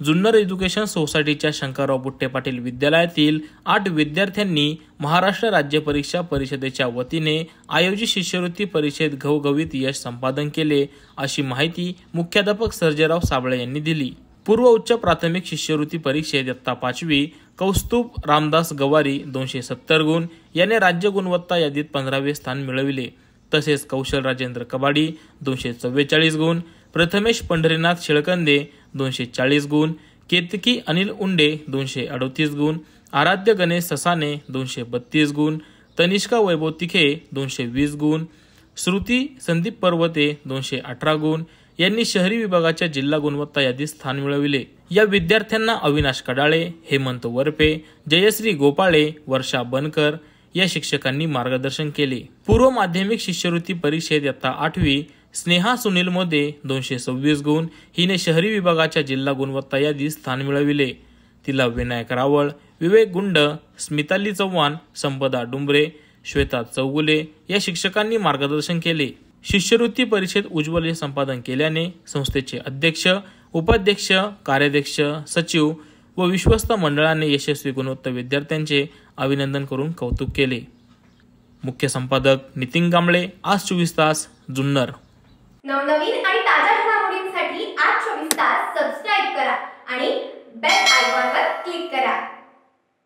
Junnar education सोसायटीच्या शंकरराव बुट्टे पाटील विद्यालयातील 8 विद्यार्थ्यांनी महाराष्ट्र राज्य परीक्षा परिषदेच्या वतीने आयोजित शिष्यवृत्ती परीक्षेत घवघवीत यश संपादन केले, अशी माहिती मुख्याध्यापक सर्जेराव साबळे यांनी दिली। पूर्व उच्च प्राथमिक शिष्यवृत्ती परीक्षेत इयत्ता 5वी कौस्तुभ रामदास गवारी 270 गुण याने राज्य गुणवत्ता यादीत 15वे स्थान मिळविले। तसेच कौशल राजेंद्र कबाडी 244 गुण, प्रथमेश पंढरीनाथ शिळकंदे 240 गुण, केतकी अनिल उंडे 238 गुण, आराध्य गणेश ससाने 232 गुण, तनिष्का वैभव तिखे 220 गुण, श्रुती संदीप पर्वते 218 गुण यांनी शहरी विभागाच्या जिल्हा गुणवत्ता यादीत स्थान मिळविले। या विद्यार्थ्यांना अविनाश कडाळे, हेमंत वरपे, जयश्री गोपाळे, वर्षा बनकर या शिक्षकांनी मार्गदर्शन केले। पूर्व माध्यमिक शिष्यवृत्ती परीक्षेत इयत्ता 8वी स्नेहा सुनील मोदे 226 गुण हिने शहरी विभागाच्या जिल्हा गुणवत्ता यादीत स्थान मिळविले। तिला विनायक रावळ, विवेक गुंड, स्मिताली चव्हाण, संपदा डुंबरे, श्वेता चौगुले या शिक्षकांनी मार्गदर्शन केले। शिष्यवृत्ती परीक्षेत उज्ज्वल यश संपादन केल्याने संस्थेचे अध्यक्ष, उपाध्यक्ष, कार्याध्यक्ष, सचिव व विश्वस्त मंडळाने यशस्वी गुणवत्ता विद्यार्थ्यांचे अभिनंदन करून कौतुक केले। मुख्य संपादक नितीन कांबळे, आज 24 तास, जुन्नर। नवनवीन आणि ताज्या घडामोडींसाठी आज 24 तास सबस्क्राइब करा आणि बेल आयकॉनवर क्लिक करा।